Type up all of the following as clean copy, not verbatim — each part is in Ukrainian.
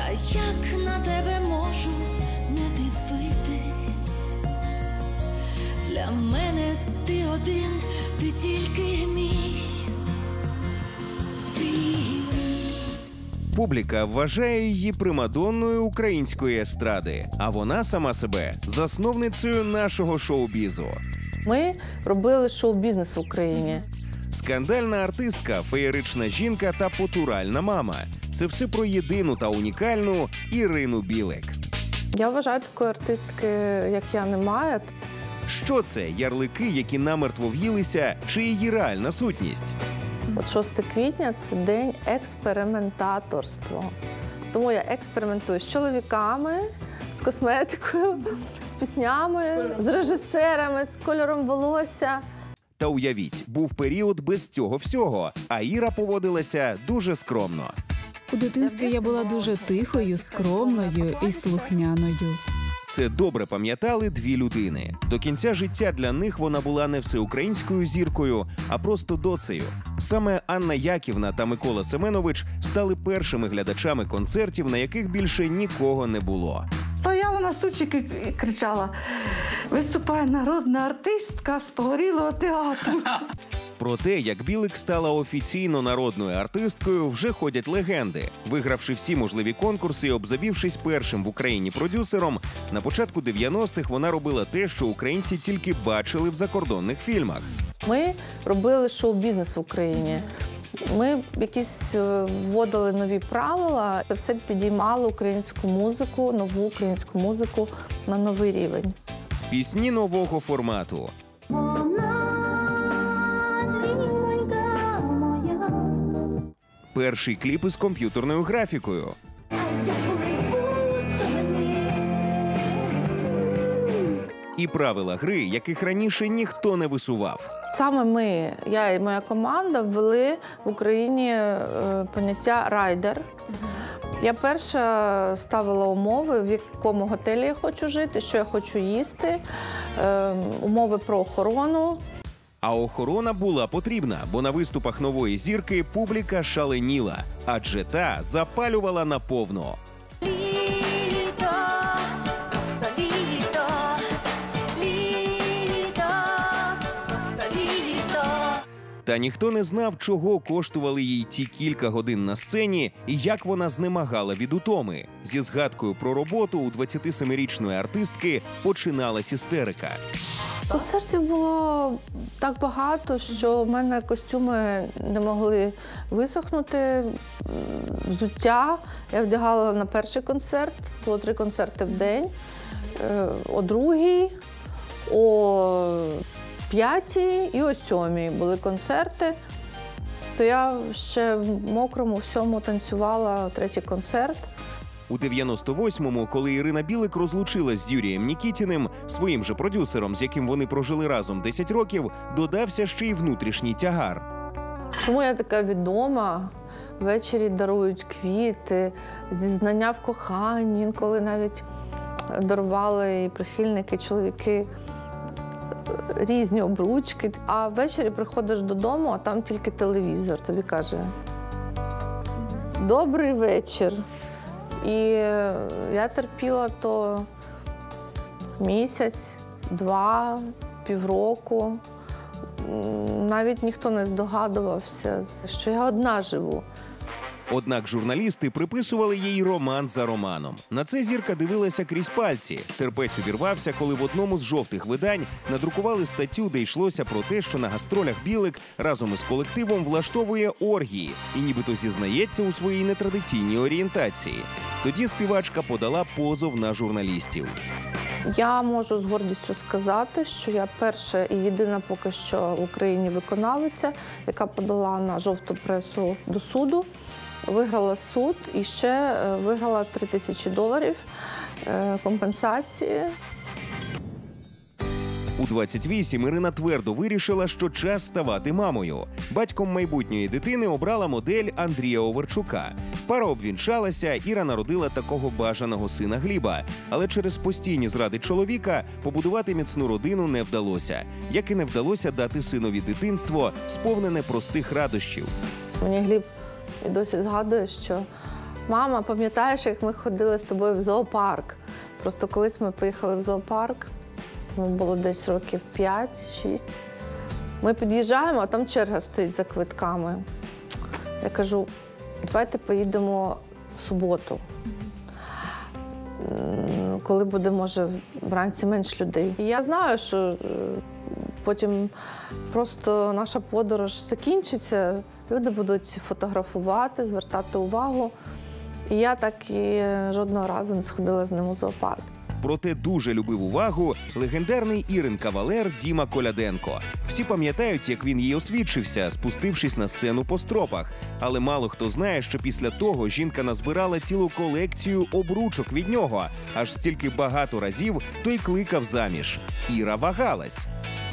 Та як на тебе можу не дивитись? Для мене ти один, ти тільки мій. Ти мій. Публіка вважає її примадонною української естради, а вона сама себе засновницею нашого шоу-бізу. Ми робили шоу-бізнес в Україні. Скандальна артистка, феєрична жінка та потуральна мама – це все про єдину та унікальну Ірину Білик. Я вважаю, такої артистки, як я, немає. Що це? Ярлики, які намертво в'їлися, чи її реальна сутність? От 6 квітня – це день експериментаторства. Тому я експериментую з чоловіками, з косметикою, з піснями, з режисерами, з кольором волосся. Та уявіть, був період без цього всього, а Іра поводилася дуже скромно. У дитинстві я була дуже тихою, скромною і слухняною. Це добре пам'ятали дві людини. До кінця життя для них вона була не всеукраїнською зіркою, а просто доцею. Саме Анна Яківна та Микола Семенович стали першими глядачами концертів, на яких більше нікого не було. Стояла на сучі і кричала: «Виступає народна артистка з Погорілого театру». Про те, як Білик стала офіційно народною артисткою, вже ходять легенди. Вигравши всі можливі конкурси і обзавівшись першим в Україні продюсером, на початку 90-х вона робила те, що українці тільки бачили в закордонних фільмах. Ми робили шоу-бізнес в Україні. Ми якісь вводили нові правила, це все підіймало українську музику, нову українську музику на новий рівень. Пісні нового формату. Перший кліп із комп'ютерною графікою. І правила гри, яких раніше ніхто не висував. Саме ми, я і моя команда, ввели в Україні поняття «райдер». Я перша ставила умови, в якому готелі я хочу жити, що я хочу їсти, умови про охорону. А охорона була потрібна, бо на виступах нової зірки публіка шаленіла, адже та запалювала наповну. Літо, просто літо, літо, просто літо. Та ніхто не знав, чого коштували їй ті кілька годин на сцені і як вона знемагала від утоми. Зі згадкою про роботу у 27-річної артистки починалась істерика. Концертів було так багато, що в мене костюми не могли висохнути, взуття. Я вдягала на перший концерт, було 3 концерти в день, о 2-й, о 5-й і о 7-й були концерти. То я ще в мокрому всьому танцювала 3-й концерт. У 98-му, коли Ірина Білик розлучилась з Юрієм Нікітіним, своїм же продюсером, з яким вони прожили разом 10 років, додався ще й внутрішній тягар. Чому я така відома? Ввечері дарують квіти, зізнання в коханні, інколи навіть дарували і прихильники, чоловіки різні обручки. А ввечері приходиш додому, а там тільки телевізор тобі каже: «Добрий вечір». І я терпіла то місяць, 2, півроку. Навіть ніхто не здогадувався, що я одна живу. Однак журналісти приписували їй роман за романом. На це зірка дивилася крізь пальці. Терпець увірвався, коли в одному з жовтих видань надрукували статтю, де йшлося про те, що на гастролях Білик разом із колективом влаштовує оргії і нібито зізнається у своїй нетрадиційній орієнтації. Тоді співачка подала позов на журналістів. Я можу з гордістю сказати, що я перша і єдина поки що в Україні виконавиця, яка подала на жовту пресу до суду, виграла суд і ще виграла $3000 компенсації. У 28 Ірина твердо вирішила, що час ставати мамою. Батьком майбутньої дитини обрала модель Андрія Оверчука. Пара обвінчалася, Іра народила такого бажаного сина Гліба. Але через постійні зради чоловіка побудувати міцну родину не вдалося. Як і не вдалося дати синові дитинство, сповнене простих радощів. Мені Гліб і досі згадує, що Мама, пам'ятаєш, як ми ходили з тобою в зоопарк? Просто колись ми поїхали в зоопарк, йому було десь років 5-6. Ми під'їжджаємо, а там черга стоїть за квитками. Я кажу, давайте поїдемо в суботу, коли буде, може, вранці менш людей. І я знаю, що потім просто наша подорож закінчиться, люди будуть фотографувати, звертати увагу. І я так і жодного разу не сходила з ним у зоопарк. Проте дуже любив увагу легендарний Ірин кавалер Діма Коляденко. Всі пам'ятають, як він їй освідчився, спустившись на сцену по стропах. Але мало хто знає, що після того жінка назбирала цілу колекцію обручок від нього. Аж стільки багато разів той кликав заміж. Іра вагалась.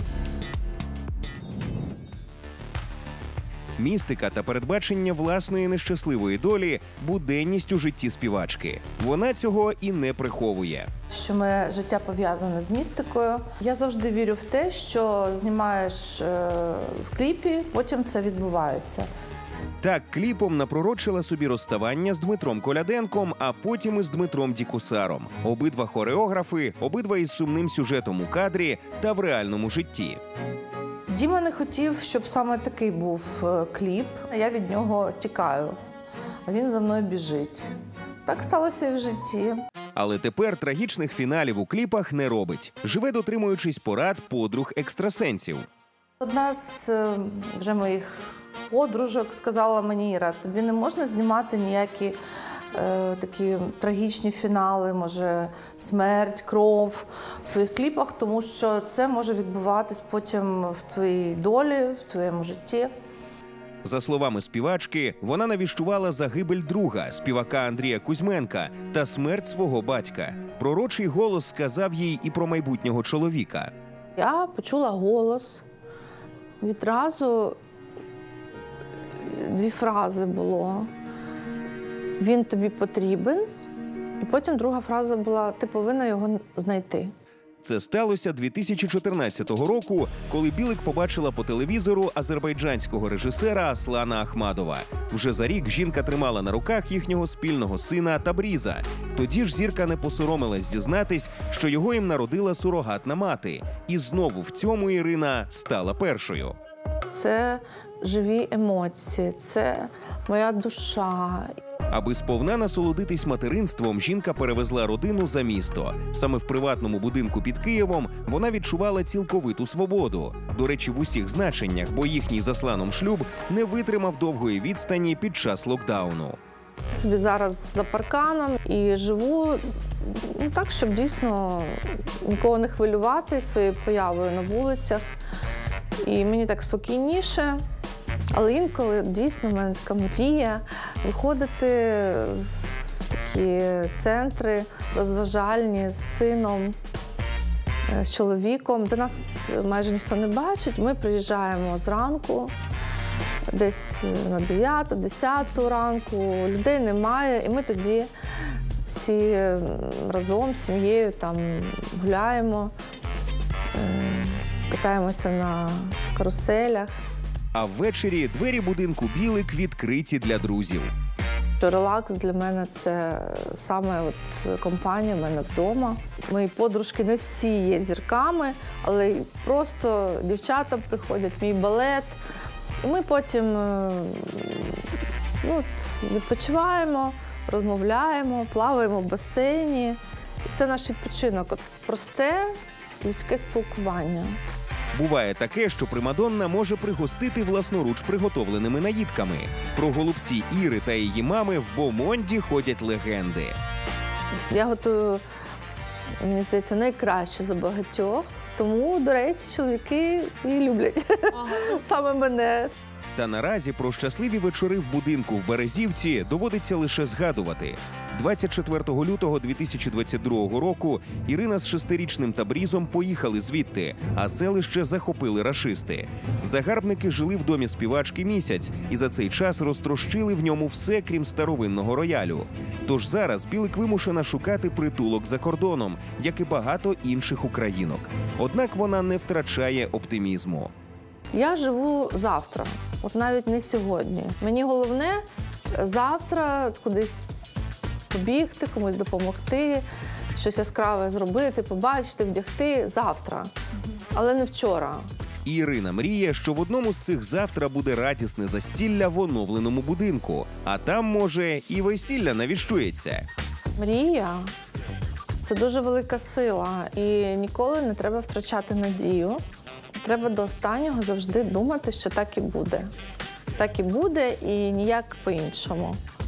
Містика та передбачення власної нещасливої долі – буденність у житті співачки. Вона цього і не приховує. Що моє життя пов'язане з містикою. Я завжди вірю в те, що знімаєш в кліпі, потім це відбувається. Так кліпом напророчила собі розставання з Дмитром Коляденком, а потім із Дмитром Дікусаром. Обидва хореографи, обидва із сумним сюжетом у кадрі та в реальному житті. Діма не хотів, щоб саме такий був кліп. Я від нього тікаю, а він за мною біжить. Так сталося і в житті. Але тепер трагічних фіналів у кліпах не робить. Живе, дотримуючись порад подруг-екстрасенсів. Одна з вже моїх подружок сказала мені: Іра, тобі не можна знімати ніякі такі трагічні фінали, може смерть, кров в своїх кліпах, тому що це може відбуватись потім в твоїй долі, в твоєму житті. За словами співачки, вона навіщувала загибель друга, співака Андрія Кузьменка, та смерть свого батька. Пророчий голос сказав їй і про майбутнього чоловіка. Я почула голос. Відразу дві фрази було. Він тобі потрібен. І потім друга фраза була: ти повинна його знайти. Це сталося 2014 року, коли Білик побачила по телевізору азербайджанського режисера Аслана Ахмадова. Вже за рік жінка тримала на руках їхнього спільного сина Табріза. Тоді ж зірка не посоромилась зізнатись, що його їм народила сурогатна мати. І знову в цьому Ірина стала першою. Це живі емоції, це моя душа. Аби сповна насолодитись материнством, жінка перевезла родину за місто. Саме в приватному будинку під Києвом вона відчувала цілковиту свободу. До речі, в усіх значеннях, бо їхній з Асланом шлюб не витримав довгої відстані під час локдауну. Собі зараз за парканом і живу так, щоб дійсно нікого не хвилювати своєю появою на вулицях. І мені так спокійніше. Але інколи дійсно в мене така мрія виходити в такі центри розважальні з сином, з чоловіком, де нас майже ніхто не бачить. Ми приїжджаємо зранку, десь на 9-10 ранку, людей немає, і ми тоді всі разом з сім'єю там гуляємо, катаємося на каруселях. А ввечері двері будинку Білик відкриті для друзів. Релакс для мене – це саме компанія в мене вдома. Мої подружки не всі є зірками, але просто дівчата приходять, мій балет. І ми потім відпочиваємо, розмовляємо, плаваємо в басейні. Це наш відпочинок. Просте людське спілкування. Буває таке, що примадонна може пригостити власноруч приготовленими наїдками. Про голубці Іри та її мами в Бомонді ходять легенди. Я готую, мені здається, найкраще за багатьох. Тому, до речі, чоловіки і люблять саме мене. Та наразі про щасливі вечори в будинку в Березівці доводиться лише згадувати. 24 лютого 2022 року Ірина з 6-річним Табрізом поїхали звідти, а селище захопили рашисти. Загарбники жили в домі співачки місяць і за цей час розтрощили в ньому все, крім старовинного роялю. Тож зараз Білик вимушена шукати притулок за кордоном, як і багато інших українок. Однак вона не втрачає оптимізму. Я живу завтра, от навіть не сьогодні. Мені головне завтра кудись побігти, комусь допомогти, щось яскраве зробити, побачити, вдягти завтра, але не вчора. Ірина мріє, що в одному з цих завтра буде радісне застілля в оновленому будинку, а там, може, і весілля навіщується. Мрія – це дуже велика сила, і ніколи не треба втрачати надію. Треба до останнього завжди думати, що так і буде. Так і буде, і ніяк по-іншому.